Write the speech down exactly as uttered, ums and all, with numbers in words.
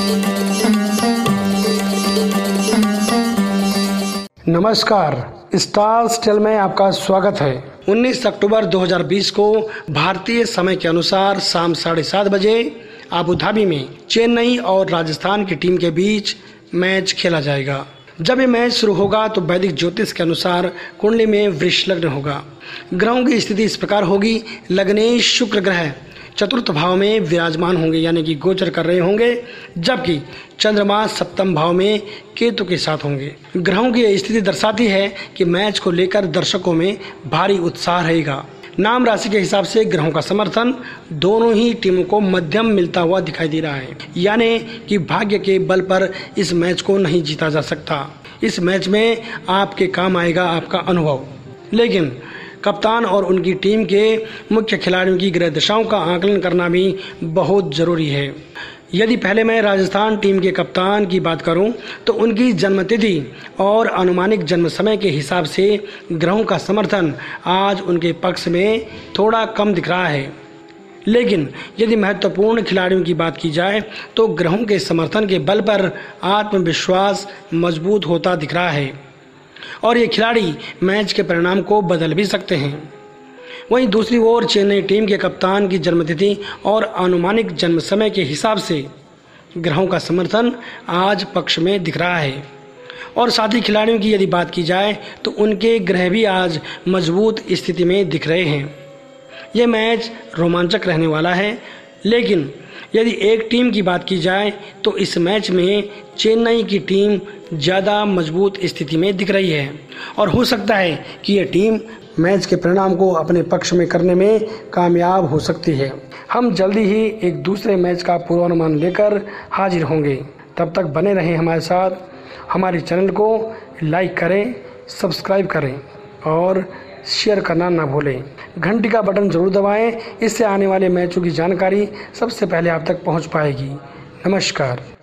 नमस्कार, stars tell में आपका स्वागत है। उन्नीस अक्टूबर दो हज़ार बीस को भारतीय समय के अनुसार शाम साढ़े सात बजे आबू धाबी में चेन्नई और राजस्थान की टीम के बीच मैच खेला जाएगा। जब ये मैच शुरू होगा तो वैदिक ज्योतिष के अनुसार कुंडली में वृष लग्न होगा। ग्रहों की स्थिति इस प्रकार होगी। लग्नेश शुक्र ग्रह चतुर्थ भाव में विराजमान होंगे, यानी कि गोचर कर रहे होंगे, जबकि चंद्रमा सप्तम भाव में केतु के साथ होंगे। ग्रहों की यह स्थिति दर्शाती है कि मैच को लेकर दर्शकों में भारी उत्साह रहेगा। नाम राशि के हिसाब से ग्रहों का समर्थन दोनों ही टीमों को मध्यम मिलता हुआ दिखाई दे रहा है, यानी कि भाग्य के बल पर इस मैच को नहीं जीता जा सकता। इस मैच में आपके काम आएगा आपका अनुभव, लेकिन कप्तान और उनकी टीम के मुख्य खिलाड़ियों की ग्रह दशाओं का आकलन करना भी बहुत ज़रूरी है। यदि पहले मैं राजस्थान टीम के कप्तान की बात करूं तो उनकी जन्मतिथि और अनुमानिक जन्म समय के हिसाब से ग्रहों का समर्थन आज उनके पक्ष में थोड़ा कम दिख रहा है। लेकिन यदि महत्वपूर्ण खिलाड़ियों की बात की जाए तो ग्रहों के समर्थन के बल पर आत्मविश्वास मजबूत होता दिख रहा है और ये खिलाड़ी मैच के परिणाम को बदल भी सकते हैं। वहीं दूसरी ओर चेन्नई टीम के कप्तान की जन्मतिथि और अनुमानिक जन्म समय के हिसाब से ग्रहों का समर्थन आज पक्ष में दिख रहा है और साथी खिलाड़ियों की यदि बात की जाए तो उनके ग्रह भी आज मजबूत स्थिति में दिख रहे हैं। ये मैच रोमांचक रहने वाला है, लेकिन यदि एक टीम की बात की जाए तो इस मैच में चेन्नई की टीम ज़्यादा मजबूत स्थिति में दिख रही है और हो सकता है कि यह टीम मैच के परिणाम को अपने पक्ष में करने में कामयाब हो सकती है। हम जल्दी ही एक दूसरे मैच का पूर्वानुमान लेकर हाजिर होंगे। तब तक बने रहें हमारे साथ। हमारे चैनल को लाइक करें, सब्सक्राइब करें और शेयर करना ना भूलें। घंटी का बटन ज़रूर दबाएं, इससे आने वाले मैचों की जानकारी सबसे पहले आप तक पहुंच पाएगी। नमस्कार।